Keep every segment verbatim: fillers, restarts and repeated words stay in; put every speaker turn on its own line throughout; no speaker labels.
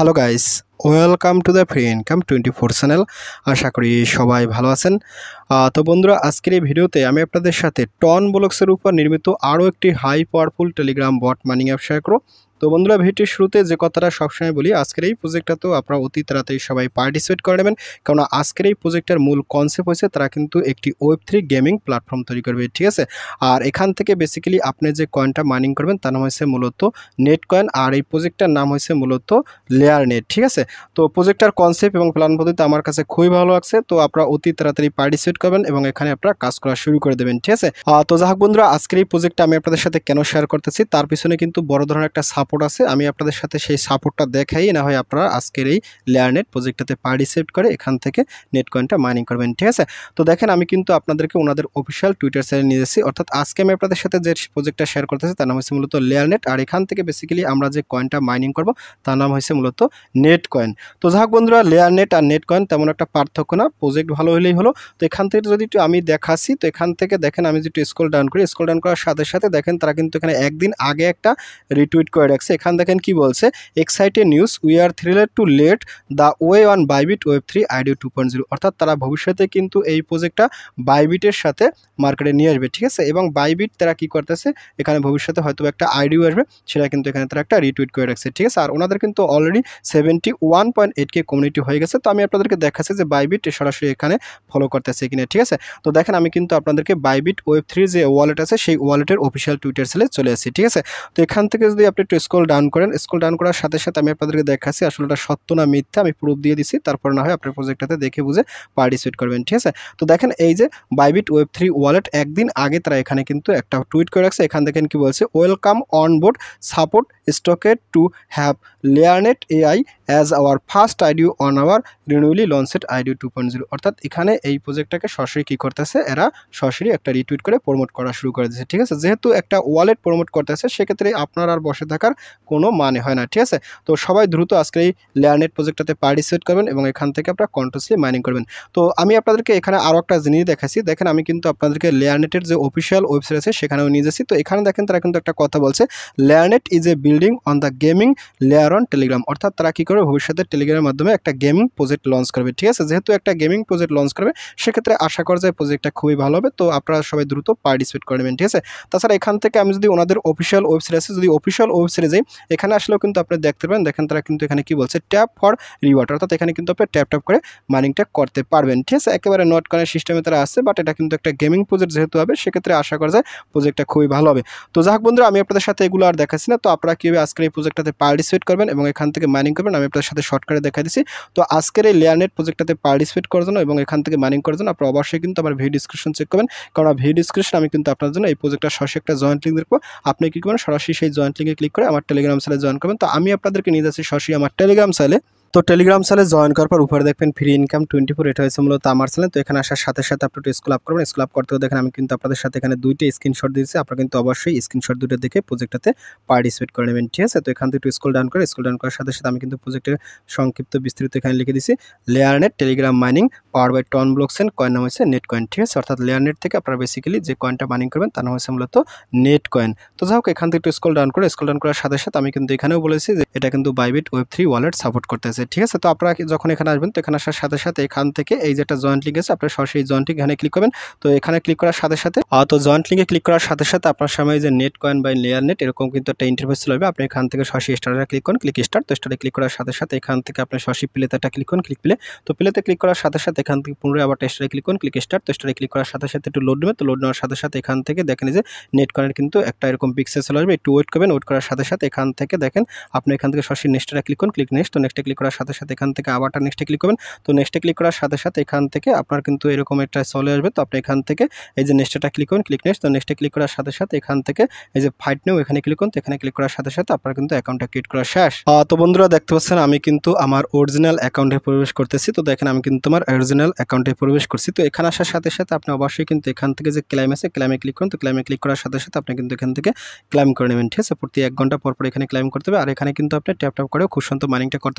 Hello guys, welcome to the free income twenty four channel. আশা করি সবাই ভালো আছেন। তো বন্ধুরা, আজকের এই ভিডিওতে আমি আপনাদের সাথে টন ব্লকসের উপর নির্মিত আরও একটি high powerful Telegram bot mining app share করব। তো বন্ধুরা, ভিডিওটির শুরুতে যে কথাটা সবসময় বলি, আজকের এই প্রজেক্টটাতেও আপনারা অতি তাড়াতাড়ি সবাই পার্টিসিপেট করে নেবেন, কারণ আজকের এই প্রজেক্টের মূল কনসেপ্ট হয়েছে তারা কিন্তু একটি ওয়েব থ্রি গেমিং প্ল্যাটফর্ম তৈরি করবে, ঠিক আছে। আর এখান থেকে বেসিক্যালি আপনি যে কয়েনটা মাইনিং করবেন তার নাম হয়েছে মূলত নেট কয়েন, আর এই প্রজেক্টটার নাম হয়েছে মূলত লেয়ার নেট, ঠিক আছে। তো প্রজেক্টটার কনসেপ্ট এবং প্ল্যান পদ্ধতি আমার কাছে খুবই ভালো লাগছে। তো আপনারা অতি তাড়াতাড়ি পার্টিসিপেট করবেন এবং এখানে আপনারা কাজ করা শুরু করে দেবেন, ঠিক আছে। তো যাই হোক বন্ধুরা, আজকের এই প্রজেক্টটা আমি আপনাদের সাথে কেন শেয়ার করতেছি তার পিছনে কিন্তু বড় ধরনের একটা সাপোর্ট আছে। আমি আপনাদের সাথে সেই সাপোর্টটা দেখাই না হয় আপনারা আজকের এই লেয়ার নেট প্রজেক্টটাতে পার্টিসিপেট করে এখান থেকে নেট কয়েনটা মাইনিং করবেন, ঠিক আছে। তো দেখেন, আমি কিন্তু আপনাদেরকে ওনাদের অফিসিয়াল টুইটার চ্যানেলে নিয়ে যাচ্ছি, অর্থাৎ আজকে আমি আপনাদের সাথে যে প্রজেক্টটা শেয়ার করতেছি তার নাম হচ্ছে মূলত লেয়ার নেট। আর এখান থেকে বেসিক্যালি আমরা যে কয়েনটা মাইনিং করব তার নাম হয়েছে মূলত নেট কয়েন। তো যাই হোক বন্ধুরা, লেয়ার নেট আর নেট কয়েন তেমন একটা পার্থক্য না, প্রজেক্ট ভালো হলেই হলো। তো এখান থেকে যদি একটু আমি দেখাচ্ছি, তো এখান থেকে দেখেন আমি যদি স্ক্রল ডাউন করি, স্ক্রল ডাউন করার সাথে সাথে দেখেন তারা কিন্তু এখানে একদিন আগে একটা রিটুইট করে রাখছে। এখান দেখেন কি বলছে, excited news, we are thrilled to lead the way on Bybit web three IDO two point zero. অর্থাৎ তারা ভবিষ্যতে কিন্তু এই প্রজেক্টটা বাইবিটের সাথে মার্কেটে নিয়ে আসবে, ঠিক আছে। এবং বাইবিট তারা কি করতেছে, এখানে ভবিষ্যতে হয়তো একটা আইডিও আসবে, সেটা কিন্তু এখানে তারা একটা রিটুইট করে রাখছে, ঠিক আছে। আর ওনাদের কিন্তু already seventy one point eight K community হয়ে গেছে। তো আমি আপনাদেরকে দেখাচ্ছি যে বাইবিট সরাসরি এখানে ফলো করতেছে কিনা, ঠিক আছে। তো দেখেন, আমি কিন্তু আপনাদেরকে বাইবিট ওয়েব থ্রি যে ওয়ালেট আছে সেই ওয়ালেটের অফিসিয়াল টুইটার সেলে চলে আসছি, ঠিক আছে। তো এখান থেকে যদি আপনি একটু স্ক্রল ডাউন করেন, স্ক্রল ডাউন করার সাথে সাথে আমি আপনাদেরকে দেখাচ্ছি আসলে এটা সত্য না মিথ্যা, আমি প্রুফ দিয়ে দিচ্ছি, তারপর না হয় আপনার প্রজেক্টটাতে দেখে বুঝে পার্টিসিপেট করবেন, ঠিক আছে। তো দেখেন, এই যে বাইবিট ওয়েব থ্রি ওয়ালেট একদিন আগে তারা এখানে কিন্তু একটা টুইট করে রাখছে। এখান দেখেন কি বলছে, welcome on board, support stoked to have LayerNet AI as our first IDO on our newly launched IDO two point zero. অর্থাৎ এখানে এই প্রজেক্টটাকে সরাসরি কী করতেছে, এরা সরাসরি একটা রিটুইট করে প্রমোট করা শুরু করে দিচ্ছে, ঠিক আছে। যেহেতু একটা ওয়ালেট প্রমোট করতেছে, সেক্ষেত্রে আপনার আর বসে থাকার কোনো মানে হয় না, ঠিক আছে। তো সবাই দ্রুত আজকে এই লেয়ারনেট প্রজেক্টটাতে পার্টিসিপেট করবেন এবং এখান থেকে আপনারা কন্টিনিউসলি মাইনিং করবেন। তো আমি আপনাদেরকে এখানে আরও একটা জিনিস দেখাচ্ছি। দেখেন, আমি কিন্তু আপনাদেরকে লেয়ারনেটের যে অফিসিয়াল ওয়েবসাইট আছে সেখানেও নিয়ে যাচ্ছি। তো এখানে দেখেন তারা কিন্তু একটা কথা বলছে, LayerNet is a building on the gaming layer on Telegram. অর্থাৎ তারা কী করবে, ভবিষ্যতে টেলিগ্রামের মাধ্যমে একটা গেমিং প্রজেক্ট লঞ্চ করবে, ঠিক আছে। যেহেতু একটা গেমিং প্রজেক্ট লঞ্চ করবে, সেক্ষেত্রে আশা করা যায় প্রজেক্টটা খুবই ভালো হবে। তো আপনারা সবাই দ্রুত পার্টিসিপেট করে নেবেন, ঠিক আছে। তাছাড়া এখান থেকে আমি যদি ওনাদের অফিসিয়াল ওয়েবসাইট আছে, যদি অফিসিয়াল ওয়েবসাইটে যাই, এখানে আসলেও কিন্তু আপনি দেখতে পাবেন, দেখেন তারা কিন্তু এখানে কি বলছে, ট্যাপ ফর রিওয়ার্ড। অর্থাৎ এখানে কিন্তু আপনি ট্যাপ ট্যাপ করে মাইনিংটা করতে পারবেন, ঠিক আছে। একেবারে নোট করার সিস্টেমে তারা আসছে, বাট এটা কিন্তু একটা গেমিং প্রজেক্ট যেহেতু হবে, সেক্ষেত্রে আশা করা যায় প্রজেক্টটা খুবই ভালো হবে। তো যাই হোক বন্ধুরা, আমি আপনাদের সাথে এগুলো আর দেখাচ্ছি না। তো আপনারা কীভাবে আজকের এই প্রজেক্টটাতে পার্টিসিপেট করবেন এবং এখান থেকে মাইনিং করবেন আমি আপনাদের সাথে শর্টকাটে দেখা দিচ্ছি। তো আজকের এই লেয়ারনেট প্রজেক্টটাতে পার্টিসিপেট করার জন্য এবং এখান থেকে মাইনিং করার জন্য আপনারা অবশ্যই কিন্তু আমার ভিডিও ডিসক্রিপশন চেক করবেন, কারণ ভিডিও ডিসক্রিপশন আমি কিন্তু আপনার জন্য এই প্রজেক্টটার সরাসরি একটা জয়েন্ট লিঙ্ক দেখবো। আপনি কী করবেন, সরাসরি সেই জয়েন্ট লিঙ্কে ক্লিক করে আমার টেলিগ্রাম চ্যানেলে জয়েন করবেন। তো আমি আপনাদেরকে নিয়ে যাচ্ছি সরাসরি আমার টেলিগ্রাম চ্যানেলে। তো টেলিগ্রাম চ্যানেলে জয়েন করার পর উপরে দেখবেন ফ্রি ইনকাম টোয়েন্টি ফোর, এটা হয়েছে মূলত আমার চ্যানেল। তো এখানে আসার সাথে সাথে আপনি একটু স্ক্রল আপ করবেন। স্ক্রল আপ করতেও দেখেন আমি কিন্তু আপনাদের সাথে এখানে দুইটা স্ক্রিনশট দিয়েছি, আপনারা কিন্তু অবশ্যই স্ক্রিনশট দুটো দেখে প্রজেক্টটাতে পার্টিসিপেট করে নেবেন, ঠিক আছে। তো এখান থেকে একটু স্ক্রল ডাউন করে, স্ক্রল ডাউন করার সাথে সাথে আমি কিন্তু প্রজেক্টের সংক্ষিপ্ত বিস্তৃত এখানে লিখে দিয়েছি, LayerNet Telegram mining power by TON blockchain, coin নাম হচ্ছে নেট কয়েন, ঠিক আছে। অর্থাৎ লেয়ারনেট থেকে আপনারা বেসিক্যালি যে কয়েনটা মাইনিং করবেন তার নাম হচ্ছে মূলত নেট কয়েন। তো যাই হোক, এখান থেকে একটু স্ক্রল ডাউন করে, স্ক্রল ডাউন করার সাথে সাথে আমি কিন্তু এখানেও বলেছি যে এটা কিন্তু Bybit web three wallet support করতেছে, ঠিক আছে। তো আপনারা যখন এখানে আসবেন, তো এখানে আসার সাথে সাথে এখান থেকে এই যেটা জয়েন্ট লিঙ্ক আছে, আপনারা সরাসরি জয়েন্ট লিঙ্ক এখানে ক্লিক করবেন। তো এখানে ক্লিক করার সাথে সাথে তো জয়েন্ট লিঙ্কে ক্লিক করার সাথে সাথে আপনার সামনে যে net coin by layer net এরকম কিন্তু একটা ইন্টারফেস চলে আসবে। আপনি এখান থেকে সরাসরি স্টার্টে ক্লিক করুন, ক্লিক স্টার্ট। তো স্টার্টে ক্লিক করার সাথে সাথে এখান থেকে আপনি সরাসরি প্লেতে একটা ক্লিক করুন, ক্লিক প্লে। তো প্লেতে ক্লিক করার সাথে সাথে এখান থেকে পুনরায় আবার স্টার্টে ক্লিক করুন, ক্লিক স্টার্ট। তো স্টার্টে ক্লিক করার সাথে সাথে একটু লোড নেবে। তো লোড নেওয়ার সাথে সাথে এখান থেকে দেখেন যে নেট কয়েনের কিন্তু একটা এরকম পিক্সেল চলে আসবে, একটু ওয়েট করবেন। ওয়েট করার সাথে সাথে এখান থেকে দেখেন আপনি এখান থেকে সরাসরি নেক্সটে ক্লিক করুন, ক্লিক নেক্সট। তো নেক্সটে ক্লিক করার সাথে সাথে এখান থেকে আবারটা নেক্সটে ক্লিক করবেন। তো নেক্সটে ক্লিক করার সাথে সাথে এখান থেকে আপনার কিন্তু এরকম একটা চলে আসবে। তো আপনি এখান থেকে এই যে নেক্সটটা ক্লিক করুন, ক্লিক নেক্সট। তো নেক্সটে ক্লিক করার সাথে সাথে এখান থেকে এই যে ফাইট নিউ এখানে ক্লিক করুন। তো এখানে ক্লিক করার সাথে সাথে আপনার কিন্তু অ্যাকাউন্টটা ক্রিয়েট করা শেষ। তো বন্ধুরা, দেখতে পাচ্ছেন আমি কিন্তু আমার অরিজিনাল অ্যাকাউন্টে প্রবেশ করতেছি। তো দেখেন আমি কিন্তু আমার অরিজিনাল অ্যাকাউন্টে প্রবেশ করছি। তো এখানে আসার সাথে সাথে আপনি অবশ্যই কিন্তু এখান থেকে যে ক্লাইম আছে, ক্লাইমে ক্লিক করুন। তো ক্লাইমে ক্লিক করার সাথে সাথে আপনি কিন্তু এখান থেকে ক্লাইম করে নেবেন, ঠিক আছে। প্রতি এক ঘন্টা পর পর এখানে ক্লাইম করতে হবে। আর এখানে কিন্তু আপনি ট্যাপ ট্যাপ করে খুব সুন্দর মাইনিংটা করতে পারেন। বাট এই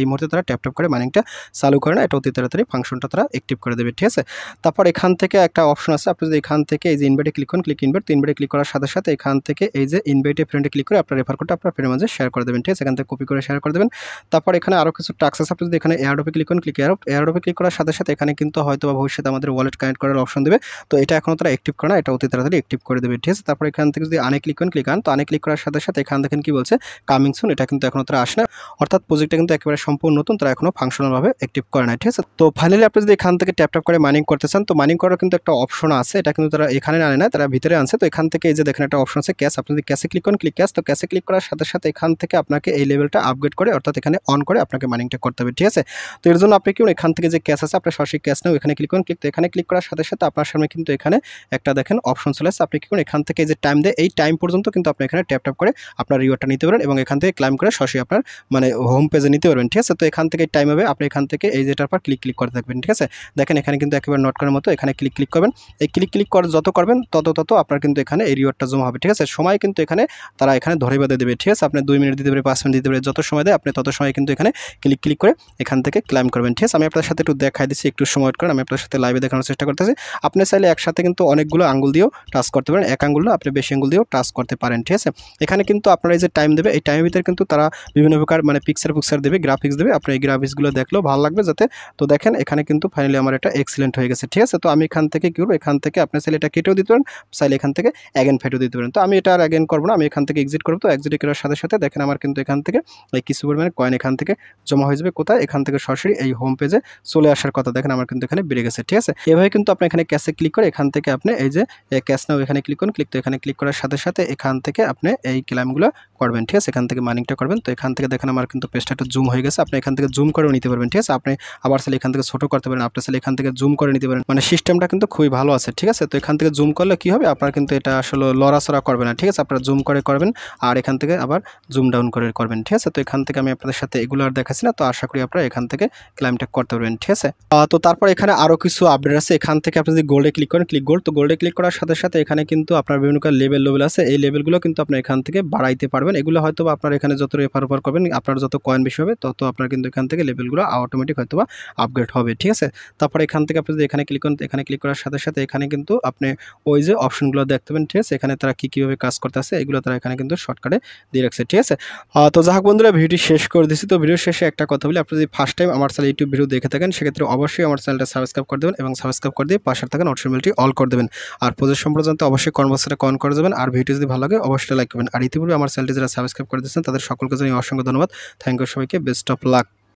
মুহূর্তে তারা ট্যাপ ট্যাপ করে মাইনিংটা চালু করে না, এটা অতি তাড়াতাড়ি ফাংশনটা তারা অ্যাক্টিভ করে দেবে, ঠিক আছে। তারপর এখান থেকে একটা অপশন আছে, আপনি যদি এখান থেকে এই যে ইনভাইটে ক্লিক করেন, ক্লিক ইনভাইট, তো ইনভাইটে ক্লিক করার সাথে সাথে এখান থেকে এই যে ইনভাইটে ফ্রেন্ডে ক্লিক করে আপনার রেফার কোডটা আপনার ফ্রেন্ডের মাঝে শেয়ার করে দেবেন, ঠিক আছে। এখান থেকে কপি করে শেয়ার করে দেবেন। তারপর এখানে আরও কিছু টাস্ক আছে, আপনি যদি এখানে এয়ারড্রপে ক্লিক করেন, ক্লিক এয়ারড্রপ, এয়ারড্রপে ক্লিক করার সাথে সাথে এখানে কিন্তু হয়তো বা ভবিষ্যতে আমাদের ওয়ালেট কানেক্ট করার অপশন দেবে, তো এটা এখনও তারা অ্যাক্টিভ করে না, এটা অতি তাড়াতাড়ি অ্যাক্টিভ করে দেবে, ঠিক আছে। তারপর এখান থেকে যদি আনে ক্লিক করেন, ক্লিক আন, তো আনে ক্লিক করার সাথে সাথে এখান দেখেন কি বলছে কামিং সুন, এটা কিন্তু এখনও তারা আসে না, অর্থাৎ প্রজেক্টটা কিন্তু একেবারে সম্পূর্ণ নতুন, তারা এখনও ফাংশনালভাবে অ্যাক্টিভ করে না, ঠিক আছে। তো ফাইনালি আপনি যদি এখান থেকে ট্যাপ ট্যাপ করে মাইনিং করতে চান, তো মাইনিং করার কিন্তু একটা অপশন আছে, এটা কিন্তু তারা এখানে আনে না, তারা ভিতরে আনছে। তো এখান থেকে এই যে দেখেন একটা অপশন আছে ক্যাশ, আপনি যদি ক্যাশে ক্লিক করেন, ক্লিক ক্যাশ, তো ক্যাশে ক্লিক করার সাথে সাথে এখান থেকে আপনাকে এই লেভেলটা আপগ্রেড করে অর্থাৎ এখানে অন করে আপনাকে মাইনিংটা করতে হবে, ঠিক আছে। তো এর জন্য আপনি কি এখান থেকে যে ক্যাশ আছে আপনার সরাসরি ক্যাশ নেও, এখানে ক্লিক করেন, ক্লিক, তো এখানে ক্লিক করার সাথে সাথে আপনার সামনে কিন্তু এখানে একটা দেখেন অপশন চলে আসছে, আপনি কি করেন এখান থেকে যে টাইম দেয় এই টাইম পর্যন্ত কিন্তু আপনি এখানে ট্যাপ ট্যাপ করে আপনার রিওয়ার্ডটা নিতে পারেন এবং এখান থেকে ক্লাইম করে সরাসরি আপনার মানে হোম পেজে নিতে পারবেন, ঠিক আছে। তো এখান থেকে টাইম হবে, আপনি এখান থেকে এই যেটার পর ক্লিক ক্লিক করে থাকবেন, ঠিক আছে। দেখেন এখানে কিন্তু একেবারে নোট করার মতো, এখানে ক্লিক ক্লিক করবেন, এই ক্লিক ক্লিক করে যত করবেন তত তত আপনার কিন্তু এখানে এই রিওয়ার্ডটা জমা হবে, ঠিক আছে। সময় কিন্তু এখানে তারা এখানে ধরে বেঁধে দেবে, ঠিক আছে। আপনি দুই মিনিট দিতে পারে, পাঁচ মিনিট দিতে পারে, যত সময় দেয় আপনি তত সময় কিন্তু এখানে ক্লিক ক্লিক করে এখান থেকে ক্লাইম করবেন, ঠিক আছে। আমি আপনার সাথে একটু দেখাই দিচ্ছি, একটু সময় করেন, আমি আপনার সাথে লাইভে দেখানোর চেষ্টা করতেছি। আপনি চাইলে একসাথে কিন্তু অনেকগুলো আঙ্গুল দিয়েও টাচ করতে পারেন, এক আঙ্গুল না আপনি বেশি আঙ্গুল দিয়েও টাচ করতে পারেন, ঠিক আছে। এখানে কিন্তু আপনারা এই যে টাইম দেবে এই টাইমের ভিতরে কিন্তু তারা বিভিন্ন প্রকার মানে পিকচার পিকচার দেবে, গ্রাফিক্স দেবে, আপনার এই গ্রাফিক্সগুলো দেখলেও ভালো লাগবে যাতে। তো দেখেন এখানে কিন্তু ফাইনালি আমার এটা এক্সিলেন্ট হয়ে গেছে, ঠিক আছে। তো আমি এখান থেকে কী করবো, এখান থেকে আপনি চাইলে এটা কেটেও দিতে পারেন, চাইলে এখান থেকে অ্যাগেন ফেটেও দিতে পারেন। তো আমি এটা আর অ্যাগেন করবো না, আমি এখান থেকে এক্সিট করবো। তো এক্সিট করার সাথে সাথে দেখেন আমার কিন্তু এখান থেকে এই কিছু পরিমাণে কয়েন এখান থেকে জমা হয়ে যাবে, কোথায় এখান থেকে সরাসরি এই হোম পেজে চলে আসার কথা, দেখেন আমার কিন্তু এখানে বেড়ে গেছে, ঠিক আছে। এভাবে কিন্তু আপনি এখানে ক্যাশে ক্লিক করে এখান থেকে আপনি এই যে ক্যাশ নাও এখানে ক্লিক করুন, ক্লিক, তো এখানে ক্লিক করার সাথে সাথে এখান থেকে আপনি এই ক্লেমগুলো করবেন, ঠিক আছে। এখান থেকে মাইনিংটা করবেন। তো এখান থেকে দেখেন আমার কিন্তু পেজটা একটু জুম হয়ে গেছে, আপনি এখান থেকে জুম করেও নিতে পারবেন, ঠিক আছে। আপনি আবার চাইলে এখান থেকে ছোট করতে পারেন, আপনি চাইলে এখান থেকে জুম করে নিতে পারেন, মানে সিস্টেমটা কিন্তু খুবই ভালো আছে, ঠিক আছে। তো এখান থেকে জুম করলে কি হবে, আপনার কিন্তু এটা আসলে লড়াচড়া করবে না, ঠিক আছে। আপনারা জুম করে করবেন আর এখান থেকে আবার জুম ডাউন করে করবেন, ঠিক আছে। তো এখান থেকে আমি আপনাদের সাথে এগুলো আর দেখাচ্ছি না, তো আশা করি আপনারা এখান থেকে ক্লাইমটা করতে পারবেন, ঠিক আছে। তো তারপর এখানে আরও কিছু আপডেট আছে, এখান থেকে আপনি যদি গোল্ডে ক্লিক করেন, ক্লিক গোল্ড, তো গোল্ডে ক্লিক করার সাথে সাথে এখানে কিন্তু আপনার বিভিন্ন লেভেল লেভেল আছে, এই লেভেলগুলো কিন্তু আপনি এখান থেকে বাড়াইতে পারবেন। এগুলো হয়তো আপনার এখানে যত রেফার রেফার করবেন আপনার যত কয়েন বেশি হবে তত আপনার কিন্তু এখান থেকে লেভেলগুলো অটোমেটিক হয়তো বা আপগ্রেড হবে, ঠিক আছে। তারপরে এখান থেকে আপনি যদি এখানে ক্লিক করেন, এখানে ক্লিক করার সাথে সাথে এখানে কিন্তু আপনি ওই যে অপশনগুলো দেখতে পাবেন, ঠিক আছে। এখানে তারা কী কীভাবে কাজ করতে আছে এগুলো তারা এখানে কিন্তু শর্টকাটে দিয়ে রাখছে, ঠিক আছে। তো যাই হোক বন্ধুরা, ভিডিওটি শেষ করে দিচ্ছি। তো ভিডিও শেষে একটা কথা বলি, আপনি যদি ফার্স্ট টাইম আমার চ্যানেল ইউটিউব ভিডিও দেখে থাকেন সেক্ষেত্রে অবশ্যই আমার চ্যানেলটা সাবস্ক্রাইব করে দেবেন এবং সাবস্ক্রাইব করে দিয়ে পাশে থাকেন নোটিফিকেশন বেলটি অল করে দেবেন। আর প্রজেক্ট সম্পর্কে জানতে অবশ্যই কনভার্সেটে কমেন্ট করে দেবেন। আর ভিডিও যদি ভালো লাগে অবশ্যই লাইক করবেন। আর ইতিপূর্বে আমার চ্যানেলটি যারা সাবস্ক্রাইব করে দিয়েছেন তাদের সকলকে জানিয়ে অসংখ্য ধন্যবাদ। থ্যাংক ইউ সবাইকে, বেস্ট অফ লাক।